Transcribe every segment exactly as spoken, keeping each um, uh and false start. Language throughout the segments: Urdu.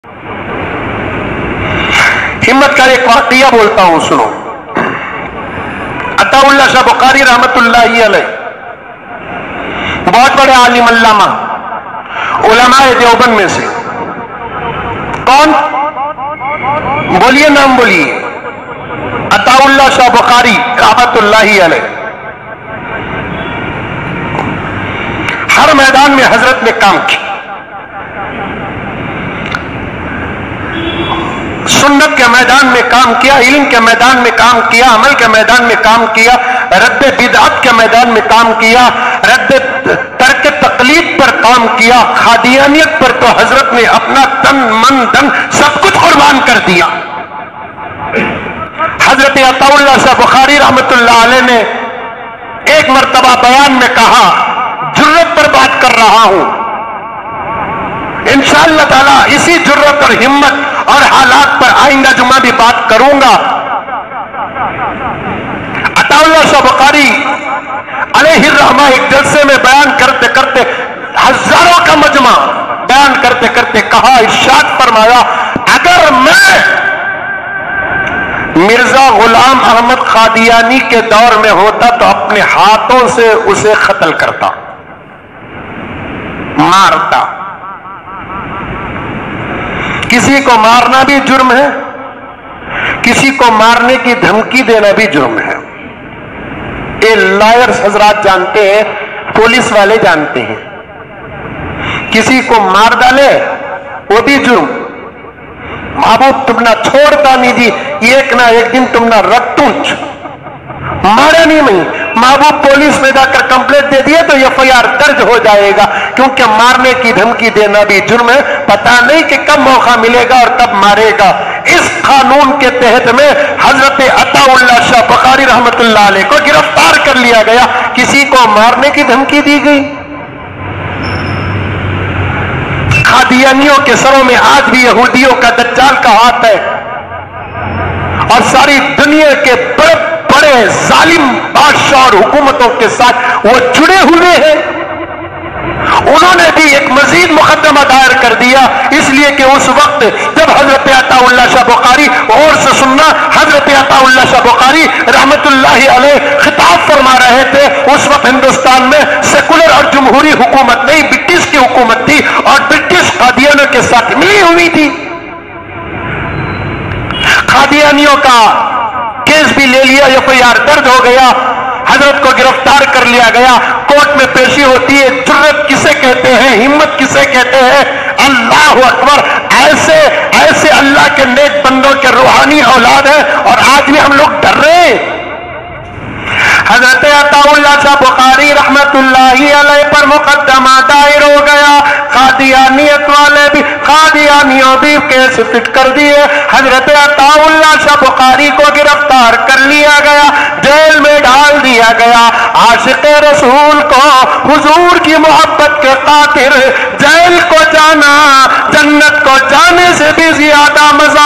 ہمت کا ایک واقعہ بولتا ہوں، سنو۔ عطا اللہ شاہ بخاری رحمت اللہ علیہ بہت بڑے عالم علامہ علماء دیوبند میں سے، کون؟ بولیے نام بولیے۔ عطا اللہ شاہ بخاری رحمت اللہ علیہ ہر میدان میں حضرت نے کام کیا، سنت کے میدان میں کام کیا، علم کے میدان میں کام کیا، عمل کے میدان میں کام کیا، رد بدعت کے میدان میں کام کیا، رد ترک تقلید پر کام کیا، قادیانیت پر تو حضرت نے اپنا تن من دن سب کچھ قربان کر دیا۔ حضرت عطا اللہ شاہ بخاری رحمت اللہ علیہ نے ایک مرتبہ بیان میں کہا، جرت پر بات کر رہا ہوں، انشاءاللہ تعالیٰ اسی جرت اور ہمت اور حالات پر آئندہ جمعہ بھی بات کروں گا۔ عطا اللہ شاہ بخاری علیہ الرحمہ ایک جلسے میں بیان کرتے کرتے ہزاروں کا مجمع بیان کرتے کرتے کہا، ارشاد فرمایا، اگر میں مرزا غلام احمد قادیانی کے دور میں ہوتا تو اپنے ہاتھوں سے اسے قتل کرتا، مارتا۔ کسی کو مارنا بھی جرم ہے، کسی کو مارنے کی دھمکی دینا بھی جرم ہے۔ یہ لائرز حضرات جانتے ہیں، پولیس والے جانتے ہیں، کسی کو مار ڈالے وہ بھی جرم۔ محبوب تم نہ چھوڑتا نہیں جی، ایک نہ ایک دن تم نہ رکھتونچ مارا نہیں میں، محبوب پولیس میں جا کر کمپلیٹ دے دیے تو ایف آئی آر درج ہو جائے گا، کیونکہ مارنے کی دھمکی دینا بھی جرم ہے، پتہ نہیں کہ کب موقع ملے گا اور کب مارے گا۔ اس قانون کے تحت میں حضرت عطا اللہ شاہ بخاری رحمت اللہ علیہ کو گرفتار کر لیا گیا، کسی کو مارنے کی دھمکی دی گئی۔ قادیانیوں کے سروں میں آج بھی یہودیوں کا دجال کا ہاتھ ہے، اور ساری دنیا کے بڑے بڑے ظالم بادشاہ اور حکومتوں کے ساتھ وہ جڑے ہوئے ہیں۔ انہوں نے بھی ایک مزید مقدمہ دائر کر دیا، اس لیے کہ اس وقت جب حضرت عطا اللہ شاہ بخاری، اور سے سننا، حضرت عطا اللہ شاہ بخاری رحمت اللہ علیہ خطاب فرما رہے تھے، اس وقت ہندوستان میں سیکولر اور جمہوری حکومت نہیں، برٹش کی حکومت تھی، اور برٹش قادیانیوں کے ساتھ ملی ہوئی تھی۔ قادیانیوں کا کیس بھی لے لیا، ایف آئی آر درج ہو گیا، حضرت کو گرفتار کر لیا گیا، کورٹ میں پیشی ہوتی ہے۔ جرت کسے کہتے ہیں، ہمت کسے کہتے ہیں؟ اللہ اکبر، ایسے ایسے اللہ کے نیک بندوں کے روحانی اولاد ہیں، اور آج بھی ہم لوگ ڈر رہے ہیں۔ حضرت عطا اللہ شاہ بخاری رحمت اللہ علیہ پر مقدمہ دائر ہو گیا، قادیانیت والے بھی، قادیانیوں بھی کیس فٹ کر دیے، حضرت عطا اللہ شاہ بخاری کو گرفتار کر لیا گیا، جیل میں ڈال دیا گیا۔ عاشق رسول کو حضور کی محبت کے خاطر جیل کو جانا جنت کو جانے سے بھی زیادہ مزہ۔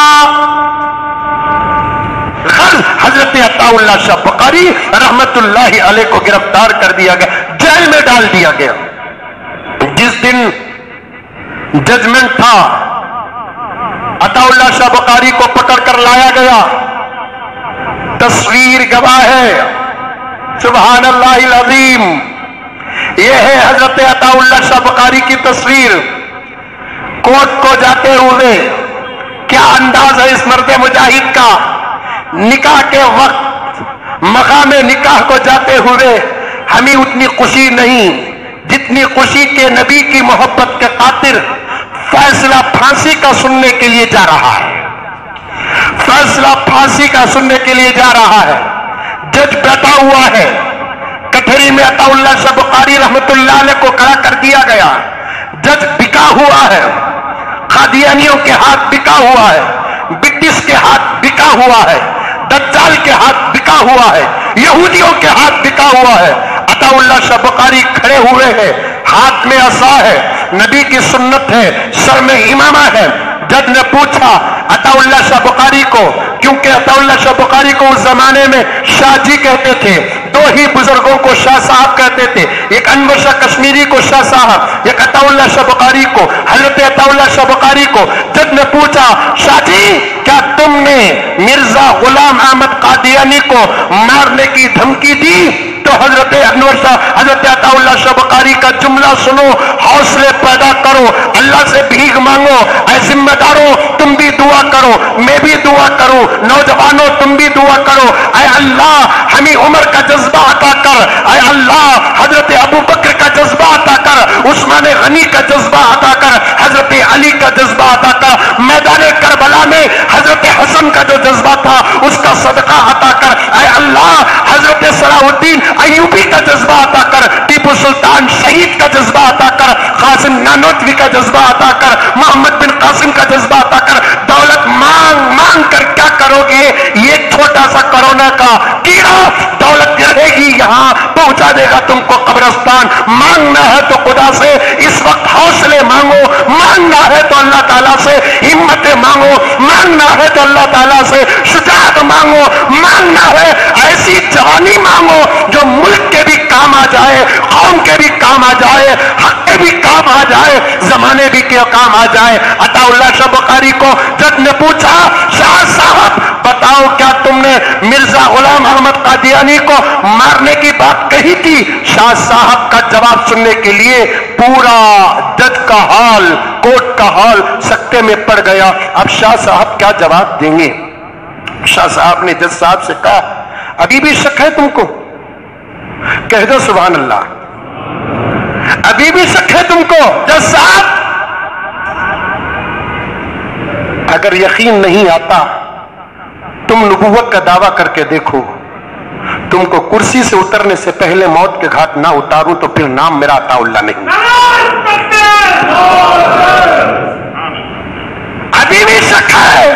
حضرت عطا اللہ شاہ بخاری رحمت اللہ علیہ کو گرفتار کر دیا گیا، جیل میں ڈال دیا گیا۔ جس دن ججمنٹ تھا، عطا اللہ شاہ بخاری کو پکڑ کر لایا گیا، تصویر گواہ ہے، سبحان اللہ العظیم، یہ ہے حضرت عطا اللہ شاہ بخاری کی تصویر۔ کورٹ کو جاتے ہوئے کیا انداز ہے اس مرد مجاہد کا، نکاح کے وقت مقام نکاح کو جاتے ہوئے ہمیں اتنی خوشی نہیں جتنی خوشی کے نبی کی محبت کے خاطر فیصلہ پھانسی کا سننے کے لیے جا رہا ہے، فیصلہ پھانسی کا سننے کے لیے جا رہا ہے۔ جج بیٹھا ہوا ہے، کٹہری میں عطا اللہ شاہ بخاری رحمت اللہ علیہ کو کھڑا کر دیا گیا، جج بکا ہوا ہے، قادیانیوں کے ہاتھ بکا ہوا ہے، برٹش کے ہاتھ بکا ہوا ہے، دجال کے ہاتھ بکا ہوا ہے، یہودیوں کے ہاتھ بکا ہوا ہے۔ عطا اللہ شاہ بخاری کھڑے ہوئے ہیں، ہاتھ میں عصا ہے، نبی کی سنت ہے، سر میں امامہ ہے۔ جج نے پوچھا عطا اللہ شاہ بخاری کو، کیونکہ عطا اللہ شاہ بخاری کو اس زمانے میں شاہ جی کہتے تھے، दो ही बुजुर्गों को शाह साहब कहते थे, एक अनवर शाह कश्मीरी को शाह साहब, एक अताउल्लाह शाह बुखारी को, हजरत अताउल्लाह शाह बुखारी को जज ने पूछा, शाह जी क्या तुमने मिर्जा गुलाम अहमद कादियानी को मारने की धमकी दी? तो हजरत अनवर शाह, हजरत अताउल्लाह शाह बुखारी का जुमला सुनो, हौसले पैदा करो, अल्लाह से भीख मांगो, ऐ जिम्मेदारों तुम भी दुआ करो, मैं भी दुआ करूं, नौजवानों तुम भी दुआ करो, ऐ अल्लाह हमें उमर का जज्बा अता कर, ऐ अल्लाह हजरत अबू बकर का जज्बा अता कर, उस्मान गनी का जज्बा अता कर, हजरत अली का जज्बा अता कर, मैदान करबला में हजरत हसन का जो जज्बा था उसका सदका अता कर, ऐ अल्लाह हजरत सलाहुद्दीन अय्यूबी का जज्बा अता कर, टीपू सुल्तान शहीद का जज्बा अता कर, कासिम नानोतवी का जज्बा अता कर, मोहम्मद बिन कासिम का जज्बा अता कर। दौलत मांग मांग कर क्या करोगे? ये छोटा सा कोरोना का कीड़ा दौलत रहेगी यहां पहुंचा देगा तुमको कब्रिस्तान। मांगना है तो खुदा से इस वक्त हौसले मांगो, मांगना है तो अल्लाह ताला से हिम्मतें मांगो, मांगना है तो अल्लाह ताला से शुजाअत मांगो, मांगना है ऐसी जवानी मांगो जो मुल्क के भी काम आ जाए, कौम के भी काम आ जाए, हक के भी काम आ जाए, जमाने भी के काम आ जाए। अताउल्लाह शाह बुखारी को जज ने पूछा, शाह साहब बताओ क्या तुमने मिर्जा गुलाम अहमद कादियानी को मारने की बात कही थी? शाह साहब का जवाब सुनने के लिए पूरा जज का हाल, कोर्ट का हाल सकते में पड़ गया। अब शाह साहब क्या जवाब देंगे? शाह साहब ने जज साहब से कहा, अभी भी शक है तुमको? कह दो सुभान अल्लाह। अभी भी शक है तुमको? जज साहब अगर यकीन नहीं आता तुम नबूवत का दावा करके देखो, तुमको कुर्सी से उतरने से पहले मौत के घाट ना उतारूं तो फिर नाम मेरा अताउल्लाह नहीं। अभी भी शक है?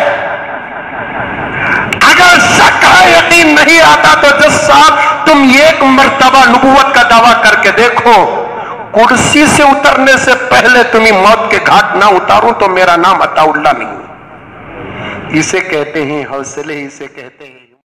अगर शक है, यकीन नहीं आता तो जज साहब तुम एक मर्तबा नबूवत का दावा करके देखो, कुर्सी से उतरने से पहले तुम्हें मौत के घाट ना उतारूं तो मेरा नाम अताउल्लाह नहीं। इसे कहते हैं हौसले, इसे कहते हैं